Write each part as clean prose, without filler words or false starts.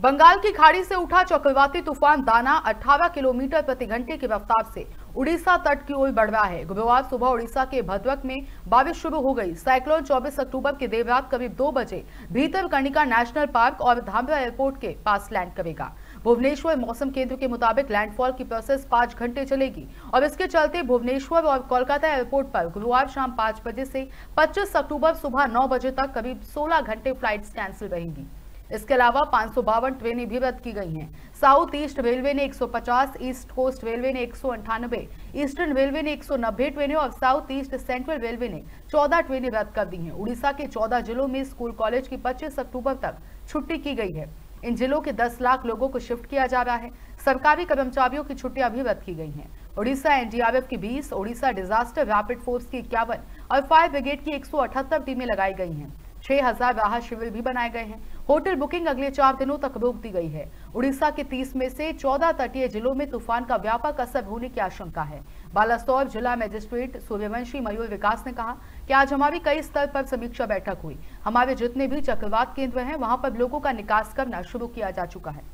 बंगाल की खाड़ी से उठा चक्रवाती तूफान दाना 18 किलोमीटर प्रति घंटे की रफ्तार से उड़ीसा तट की ओर बढ़ रहा है। गुरुवार सुबह उड़ीसा के भद्रक में बारिश शुरू हो गई। साइक्लोन 24 अक्टूबर की देर रात करीब 2 बजे भीतरकनिका नेशनल पार्क और धामरा एयरपोर्ट के पास लैंड करेगा। भुवनेश्वर मौसम केंद्र के मुताबिक लैंडफॉल की प्रोसेस 5 घंटे चलेगी और इसके चलते भुवनेश्वर और कोलकाता एयरपोर्ट पर गुरुवार शाम 5 बजे से 25 अक्टूबर सुबह 9 बजे तक करीब 16 घंटे फ्लाइट्स कैंसिल रहेंगी। इसके अलावा 552 ट्रेनें भी रद्द की गई हैं। साउथ ईस्ट रेलवे ने 150, ईस्ट कोस्ट रेलवे ने 198, ईस्टर्न रेलवे ने 190 ट्रेनें और साउथ ईस्ट सेंट्रल रेलवे ने 14 ट्रेनें रद्द कर दी हैं। उड़ीसा के 14 जिलों में स्कूल कॉलेज की 25 अक्टूबर तक छुट्टी की गई है। इन जिलों के 10 लाख लोगों को शिफ्ट किया जा रहा है। सरकारी कर्मचारियों की छुट्टियां भी रद्द की गई हैं। उड़ीसा एनडीआरएफ की 20, उड़ीसा डिजास्टर रैपिड फोर्स की 51 और फायर ब्रिगेड की 178 टीमें लगाई गई हैं। 6000 राहत शिविर भी बनाए गए हैं। होटल बुकिंग अगले 4 दिनों तक रोक दी गई है। उड़ीसा के 30 में से 14 तटीय जिलों में तूफान का व्यापक असर होने की आशंका है। बालासोर जिला मजिस्ट्रेट सूर्यवंशी मयूर विकास ने कहा कि आज हमारी कई स्तर पर समीक्षा बैठक हुई। हमारे जितने भी चक्रवात केंद्र हैं वहां पर लोगों का निकास करना शुरू किया जा चुका है।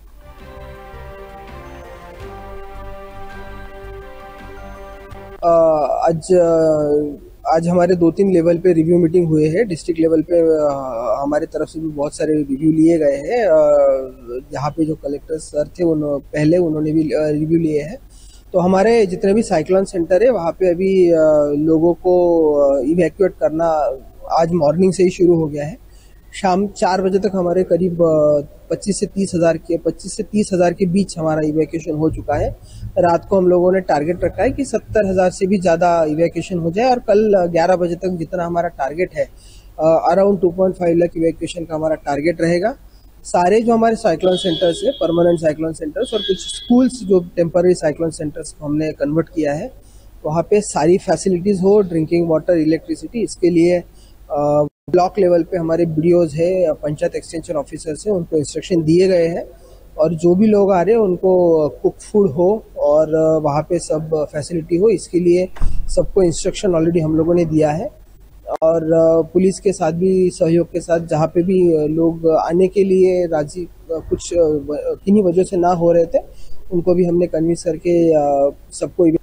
आज हमारे 2-3 लेवल पे रिव्यू मीटिंग हुए हैं। डिस्ट्रिक्ट लेवल पे हमारे तरफ से भी बहुत सारे रिव्यू लिए गए हैं। यहाँ पे जो कलेक्टर सर थे उन्होंने भी रिव्यू लिए हैं। तो हमारे जितने भी साइक्लोन सेंटर है वहाँ पे अभी लोगों को इवैक्यूएट करना आज मॉर्निंग से ही शुरू हो गया है। शाम 4 बजे तक हमारे करीब 25 से 30 हजार के बीच हमारा इवैक्यूएशन हो चुका है। रात को हम लोगों ने टारगेट रखा है कि 70,000 से भी ज़्यादा इवैक्यूएशन हो जाए और कल 11 बजे तक जितना हमारा टारगेट है अराउंड 2.5 लाख इवैक्यूएशन का हमारा टारगेट रहेगा। सारे जो हमारे साइक्लोन सेंटर्स है, परमानेंट साइक्लोन सेंटर्स और कुछ स्कूल्स जो टेम्पररी साइक्लोन सेंटर्स को हमने कन्वर्ट किया है, वहाँ पे सारी फैसिलिटीज़ हो, ड्रिंकिंग वाटर, इलेक्ट्रिसिटी, इसके लिए ब्लॉक लेवल पे हमारे बीडीओज है, पंचायत एक्सटेंशन ऑफिसर्स है, उनको इंस्ट्रक्शन दिए गए हैं और जो भी लोग आ रहे हैं उनको कुक फूड हो और वहाँ पे सब फैसिलिटी हो, इसके लिए सबको इंस्ट्रक्शन ऑलरेडी हम लोगों ने दिया है। और पुलिस के साथ भी सहयोग के साथ जहाँ पे भी लोग आने के लिए राजी कुछ किन्हीं वजह से ना हो रहे थे, उनको भी हमने कन्विंस करके सबको